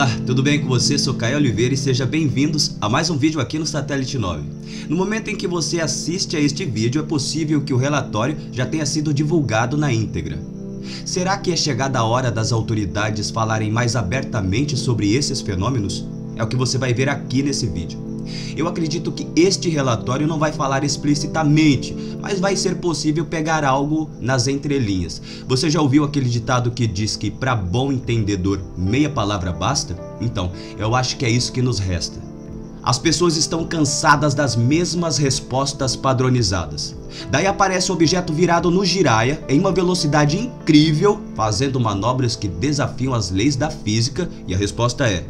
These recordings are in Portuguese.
Olá, tudo bem com você? Sou Caio Oliveira e seja bem-vindos a mais um vídeo aqui no Satélite 9. No momento em que você assiste a este vídeo, é possível que o relatório já tenha sido divulgado na íntegra. Será que é chegada a hora das autoridades falarem mais abertamente sobre esses fenômenos? É o que você vai ver aqui nesse vídeo. Eu acredito que este relatório não vai falar explicitamente, mas vai ser possível pegar algo nas entrelinhas. Você já ouviu aquele ditado que diz que para bom entendedor meia palavra basta? Então, eu acho que é isso que nos resta. As pessoas estão cansadas das mesmas respostas padronizadas. Daí aparece um objeto virado no giraia em uma velocidade incrível, fazendo manobras que desafiam as leis da física, e a resposta é: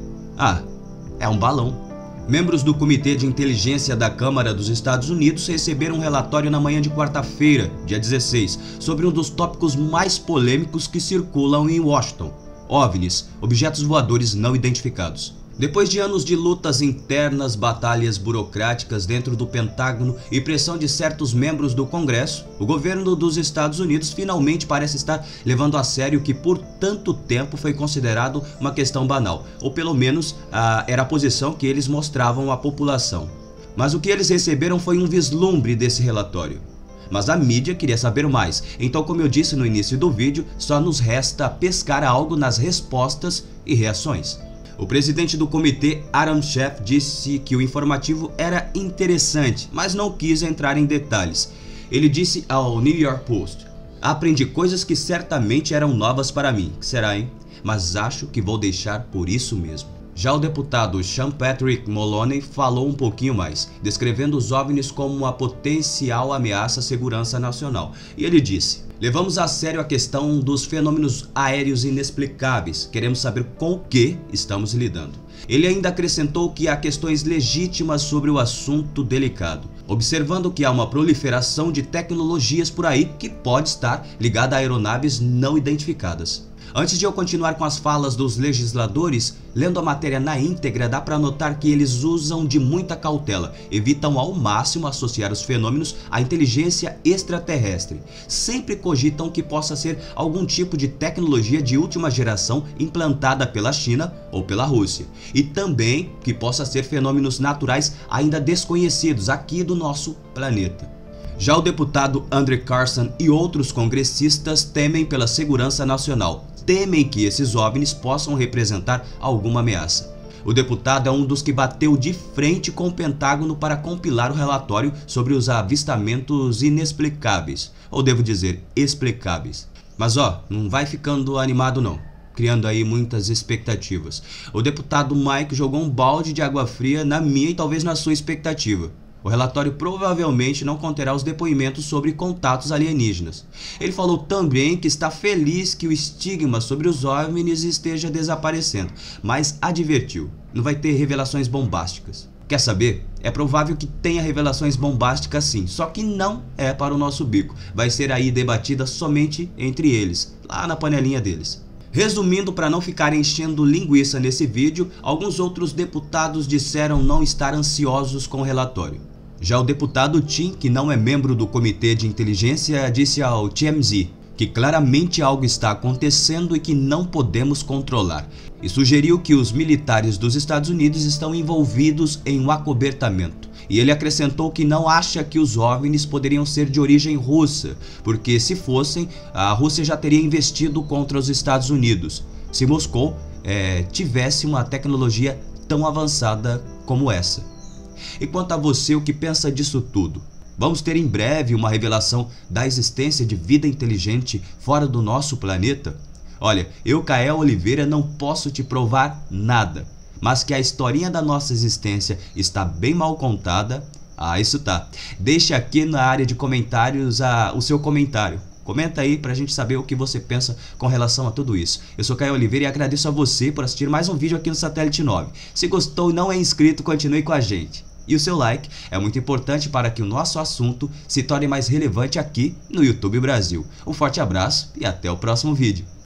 é um balão. Membros do Comitê de Inteligência da Câmara dos Estados Unidos receberam um relatório na manhã de quarta-feira, dia 16, sobre um dos tópicos mais polêmicos que circulam em Washington: OVNIs, objetos voadores não identificados. Depois de anos de lutas internas, batalhas burocráticas dentro do Pentágono e pressão de certos membros do Congresso, o governo dos Estados Unidos finalmente parece estar levando a sério o que por tanto tempo foi considerado uma questão banal, ou pelo menos era a posição que eles mostravam à população. Mas o que eles receberam foi um vislumbre desse relatório. Mas a mídia queria saber mais, então, como eu disse no início do vídeo, só nos resta pescar algo nas respostas e reações. O presidente do comitê, Adam Schiff, disse que o informativo era interessante, mas não quis entrar em detalhes. Ele disse ao New York Post: "Aprendi coisas que certamente eram novas para mim, será, hein? Mas acho que vou deixar por isso mesmo." Já o deputado Sean Patrick Maloney falou um pouquinho mais, descrevendo os OVNIs como uma potencial ameaça à segurança nacional. E ele disse: "Levamos a sério a questão dos fenômenos aéreos inexplicáveis. Queremos saber com o que estamos lidando." Ele ainda acrescentou que há questões legítimas sobre o assunto delicado, observando que há uma proliferação de tecnologias por aí que pode estar ligada a aeronaves não identificadas. Antes de eu continuar com as falas dos legisladores, lendo a matéria na íntegra, dá para notar que eles usam de muita cautela, evitam ao máximo associar os fenômenos à inteligência extraterrestre. Sempre cogitam que possa ser algum tipo de tecnologia de última geração implantada pela China ou pela Rússia, e também que possa ser fenômenos naturais ainda desconhecidos aqui do nosso planeta. Já o deputado Andrew Carson e outros congressistas temem pela segurança nacional. Temem que esses OVNIs possam representar alguma ameaça. O deputado é um dos que bateu de frente com o Pentágono para compilar o relatório sobre os avistamentos inexplicáveis, ou devo dizer, explicáveis. Mas não vai ficando animado não, criando aí muitas expectativas. O deputado Mike jogou um balde de água fria na minha e talvez na sua expectativa. O relatório provavelmente não conterá os depoimentos sobre contatos alienígenas. Ele falou também que está feliz que o estigma sobre os OVNIs esteja desaparecendo, mas advertiu: não vai ter revelações bombásticas. Quer saber? É provável que tenha revelações bombásticas sim, só que não é para o nosso bico. Vai ser aí debatida somente entre eles, lá na panelinha deles. Resumindo, para não ficar enchendo linguiça nesse vídeo, alguns outros deputados disseram não estar ansiosos com o relatório. Já o deputado Tim, que não é membro do Comitê de Inteligência, disse ao TMZ que claramente algo está acontecendo e que não podemos controlar, e sugeriu que os militares dos Estados Unidos estão envolvidos em um acobertamento. E ele acrescentou que não acha que os OVNIs poderiam ser de origem russa, porque se fossem, a Rússia já teria investido contra os Estados Unidos, se Moscou tivesse uma tecnologia tão avançada como essa. E quanto a você, o que pensa disso tudo? Vamos ter em breve uma revelação da existência de vida inteligente fora do nosso planeta? Olha, eu, Caio Oliveira, não posso te provar nada, mas que a historinha da nossa existência está bem mal contada, isso tá. Deixe aqui na área de comentários o seu comentário. Comenta aí pra gente saber o que você pensa com relação a tudo isso. Eu sou Caio Oliveira e agradeço a você por assistir mais um vídeo aqui no Satélite 9. Se gostou e não é inscrito, continue com a gente. E o seu like é muito importante para que o nosso assunto se torne mais relevante aqui no YouTube Brasil. Um forte abraço e até o próximo vídeo.